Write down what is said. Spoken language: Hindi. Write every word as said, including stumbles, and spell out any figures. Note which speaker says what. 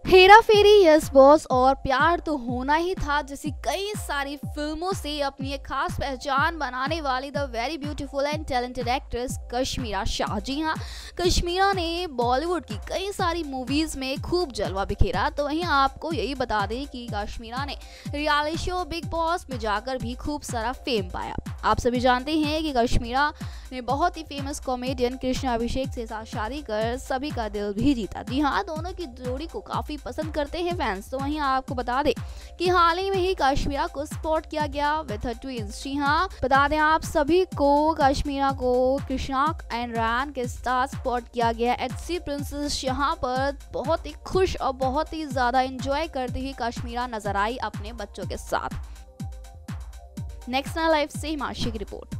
Speaker 1: हेरा फेरी, यस बॉस और प्यार तो होना ही था जैसी कई सारी फिल्मों से अपनी एक खास पहचान बनाने वाली the very beautiful and talented actress Kashmira Shah. जी हाँ, कश्मीरा ने बॉलीवुड की कई सारी मूवीज में खूब जलवा बिखेरा। तो वहीं आपको यही बता दें कि कश्मीरा ने रियलिटी शो बिग बॉस में जाकर भी खूब सारा फेम पाया। आप सभी जानते हैं कि कश्मीरा ने बहुत ही फेमस कॉमेडियन कृष्ण अभिषेक से साथ शादी कर सभी का दिल भी जीता। जी हाँ, दोनों की जोड़ी को काफी पसंद करते हैं फैंस। तो वहीं आपको बता दें कि हाल ही में ही कश्मीरा को स्पॉट किया गया विद हर ट्विंस। जी हाँ, बता दें आप सभी को कश्मीरा को कृष्णा एंड रैन के साथ स्पॉट किया गया एट सी प्रिंसेस। यहाँ पर बहुत ही खुश और बहुत ही ज्यादा एंजॉय करती हुई कश्मीरा नजर आई अपने बच्चों के साथ। नेक्स्ट लाइफ से हिमांशी की रिपोर्ट।